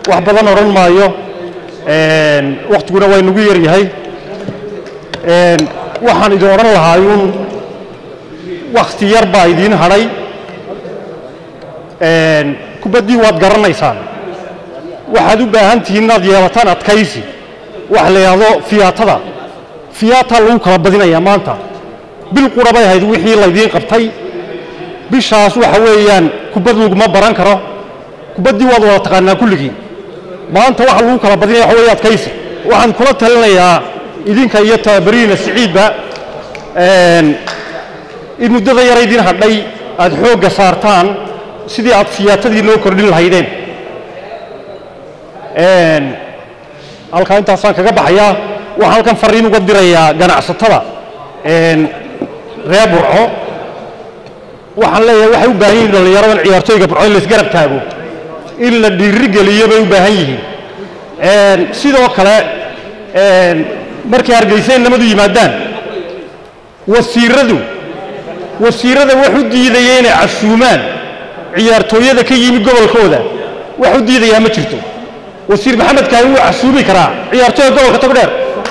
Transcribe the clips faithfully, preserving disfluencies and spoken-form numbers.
وحبضان أوران مايو وقتنا وين نغير يهي waxaan idin oran lahaayun waqti yar baa idin haray een kubadii waad garanaysaan waxaad u baahan tihiin inaad yeelataan adkaysi wax la yiraahdo fiyaatada fiyaata lagu kala badinaya maanta bil qurabay hayd wixii la idin qabtay bishaas waxa weeyaan kubad laguma baran karo kubadii waad wada taqaanaa kulligiin maanta waxa lagu kala badinaya waxa weeyaan adkaysi waxaan kula talinayaa idinka iyo tabariina siciidba een in muddada yar idin hadhay aad xoog saartaan sidii aad fiyaatadii loo kordhin lahaydeen een halka inta saan kaga baxaya waxaan halkan fariin uga dirayaa ganacsatada een reer Burco waxaan leeyahay waxay u baahan yihiin dhalinyarada ciyaartooyga Burco in la isgarab taago in la dhiirigeliyo bay u baahan yihiin een sidoo kale een markay Hargeysa namadu yimaadaan wasiiradu wasiirada wax u diidayeen casuumaan ciyaartooyada ka yimi gobolkooda wax u diidaya ma jirto wasiir maxamed kaay uu casuumi karaa ciyaartooyda gobolka Togdheer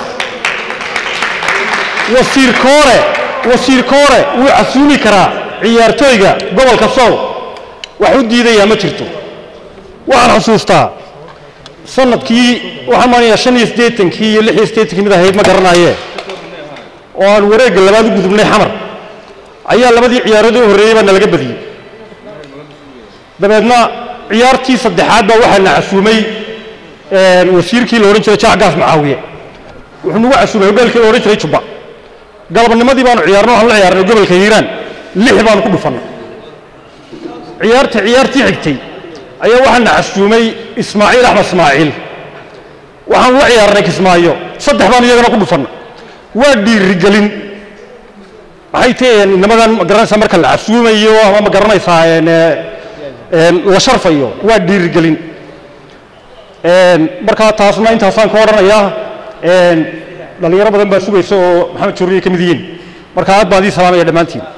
wasiir koore wasiir koore uu casuumi karaa ciyaartooyga gobolka Sool wax u diidaya ma jirto waxaan xusuustaa sanadkii waxaan maanayaa shan iyo siddeetan kii iyo lix iyo siddeetan kii mid ahayd ma garanaayee oo aan wareegga labaad u gudubnay xamar ayaa labadii ciyaarood oo horeeyay baa laga badiyay dabeedna ciyaartii saddexaad baa waxaa la casuumay een wasiirkii la oran jiray Jaagaas Macaawiye wuxuu nagu casuumay hogalkii la oran jiray Juba galabnimadii baanu ciyaarno waxaan la ciyaarnay gobolka Hiiraan lix baan ku dhufanay ciyaarta ciyaartii xigtay ayaa waxaan casuumay Ismaaciil Axmed Ismaaciil waxaan la ciyaarnay Kismaayo saddex baan iyagana ku dhufanay waa dhiirigelin waxay tahay nimadan garanaysa marka la casuumayo ama ma garanaysaa een een la sharfayo waa dhiirigelin een marka taasna intaasaan ka oranayaa een dhalinyaro badan baa sugayso oo Maxamed Juriye kamid yihiin marka aad baan idin salaamaya dhamaantiin